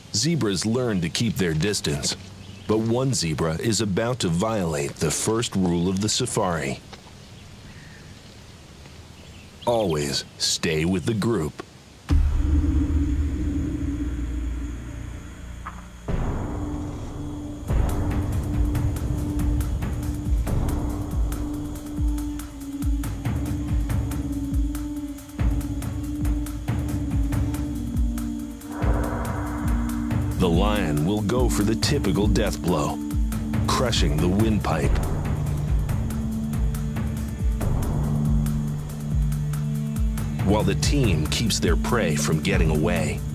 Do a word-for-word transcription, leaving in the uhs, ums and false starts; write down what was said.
Zebras learn to keep their distance, but one zebra is about to violate the first rule of the safari. Always stay with the group. The lion will go for the typical death blow, crushing the windpipe. While the team keeps their prey from getting away.